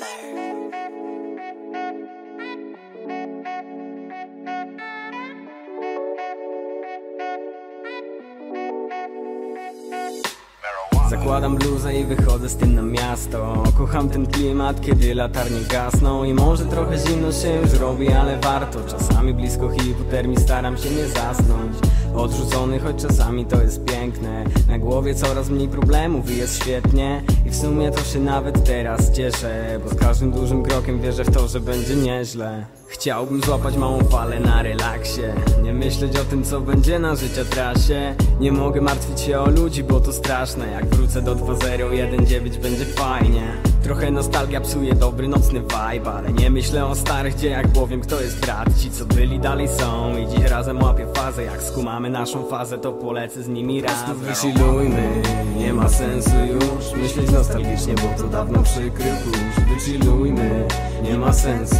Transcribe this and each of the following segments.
Zakładam bluzę i wychodzę z tym na miasto. Kocham ten klimat, kiedy latarnie gasną. I może trochę zimno się już robi, ale warto. Czasami blisko hipotermii staram się nie zasnąć. Odrzucony, choć czasami to jest piękne. Na głowie coraz mniej problemów i jest świetnie. I w sumie to się nawet teraz cieszę, bo z każdym dużym krokiem wierzę w to, że będzie nieźle. Chciałbym złapać małą falę na relaksie, nie myśleć o tym, co będzie na życia trasie. Nie mogę martwić się o ludzi, bo to straszne. Jak wrócę do 2019 będzie fajnie. Trochę nostalgia psuje dobry nocny vibe, ale nie myślę o starych dziejach, bo wiem, kto jest brat. Ci, co byli, dalej są i dziś razem łapię fazę. Jak skumamy naszą fazę, to polecę z nimi razem. Wychillujmy, nie ma sensu już myśleć nostalgicznie, bo to dawno przykry kurz. Wychillujmy, nie ma sensu,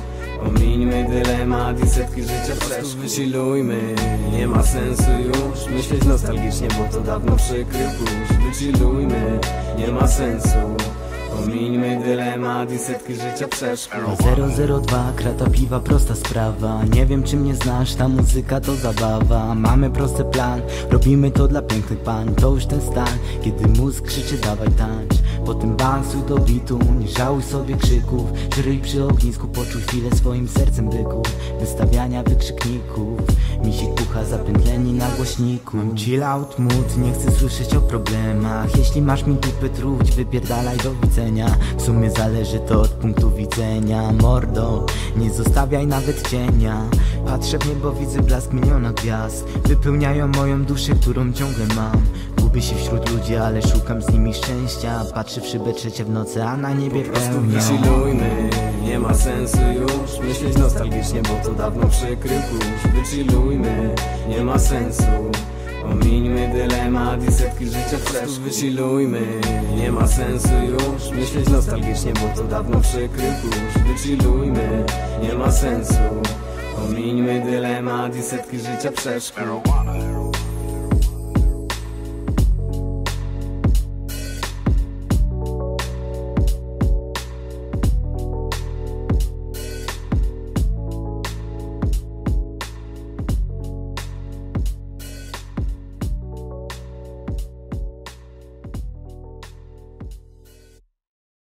omińmy dylemat i setki życia przeszkód. Wychillujmy, nie ma sensu już myśleć nostalgicznie, bo to dawno przykry kurz. Wychillujmy, nie ma sensu, omińmy dylemat i setki życia przeszkód. 002, krata piwa, prosta sprawa. Nie wiem, czy mnie znasz, ta muzyka to zabawa. Mamy prosty plan, robimy to dla pięknych pań. To już ten stan, kiedy mózg krzyczy dawaj tańcz. Potem bansuj do bitu, nie żałuj sobie krzyków. Żyj przy ognisku, poczuj chwilę swoim sercem byku. Wystawiania wykrzykników, misik pucha zapętleni na głośniku. Mam chill out mood, nie chcę słyszeć o problemach. Jeśli masz mi dupy truć, wypierdalaj, do widzenia. W sumie zależy to od punktu widzenia. Mordo, nie zostawiaj nawet cienia. Patrzę w niebo, widzę blask miliona gwiazd. Wypełniają moją duszę, którą ciągle mam. Gubię się wśród ludzi, ale szukam z nimi szczęścia. Patrzę w szybę trzecie w nocy, a na niebie pełnia. Wychillujmy, nie ma sensu już myśleć nostalgicznie, bo to dawno przykry kurz. Wychillujmy, nie ma sensu, omińmy dylemat i setki życia przeszkód. Wychillujmy, nie ma sensu już myśleć nostalgicznie, bo to dawno przykry kurz. Wychillujmy, nie ma sensu, omińmy dylemat i setki życia przeszkód.